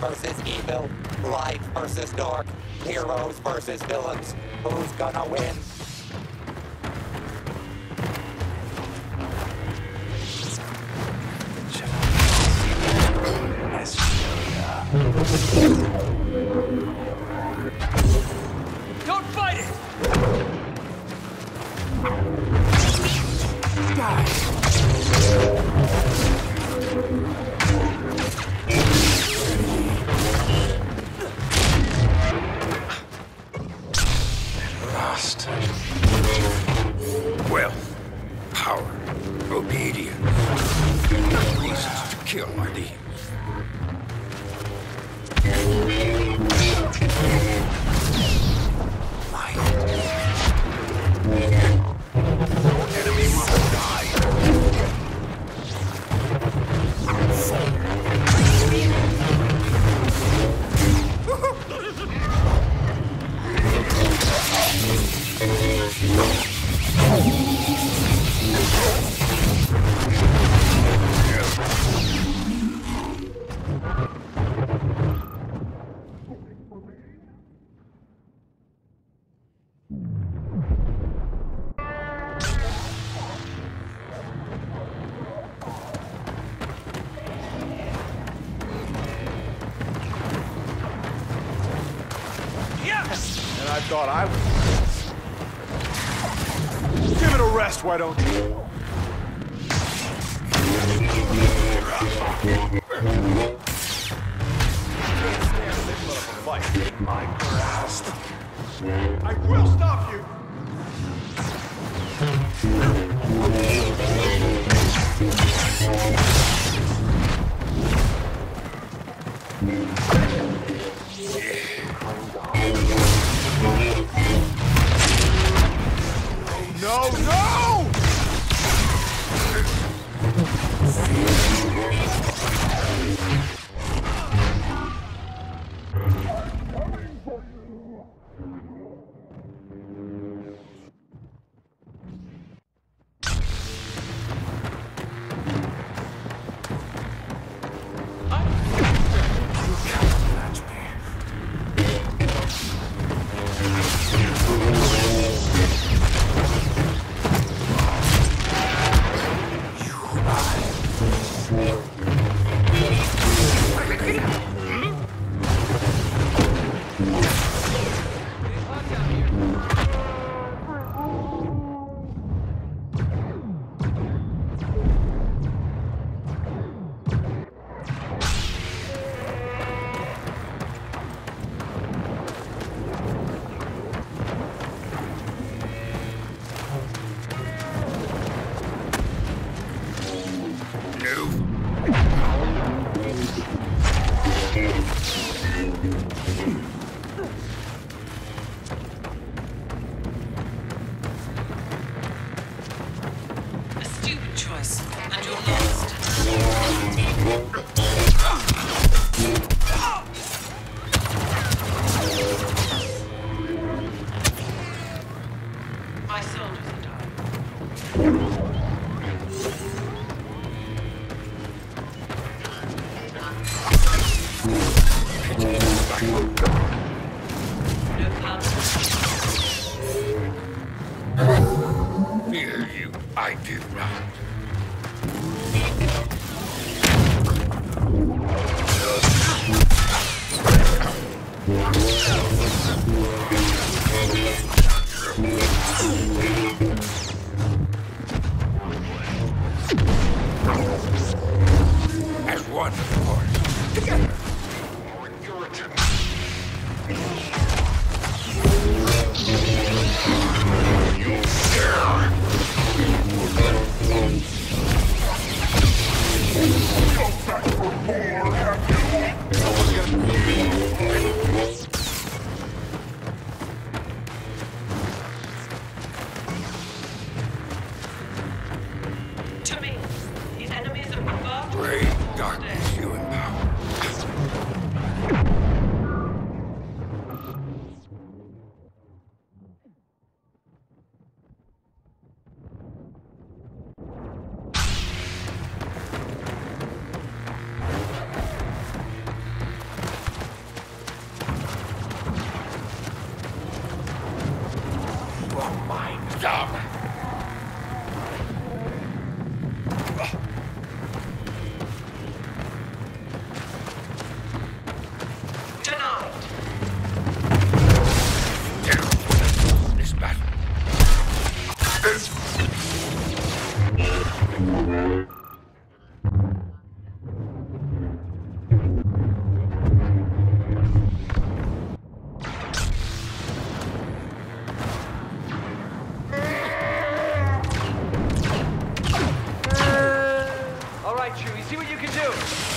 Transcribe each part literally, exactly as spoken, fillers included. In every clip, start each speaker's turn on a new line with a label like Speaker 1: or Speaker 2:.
Speaker 1: versus evil, light versus dark, heroes versus villains. Who's gonna win?
Speaker 2: Don't fight it! Die!
Speaker 3: Lost. Well, power, obedience, reasons to kill my demons. Light. Your enemy must die.
Speaker 4: And I thought I was. Give it a rest, why don't you? Fight. My grasp. I will stop you! No, no!
Speaker 3: Fear you, I do not. As one, of course. Together.
Speaker 5: To me, these enemies are preferred.
Speaker 3: Great darkness you empower.
Speaker 2: All right, Chewie, see what you can do.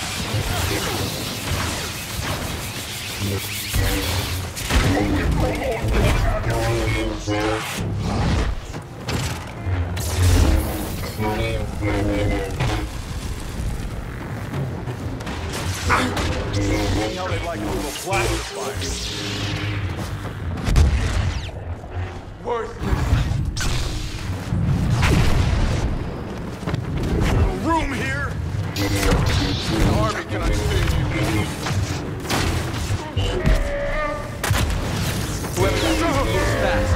Speaker 4: See how they'd like a little blaster fire. Worthless. Little room here. The army can understand you.
Speaker 2: Whoever that is moves fast.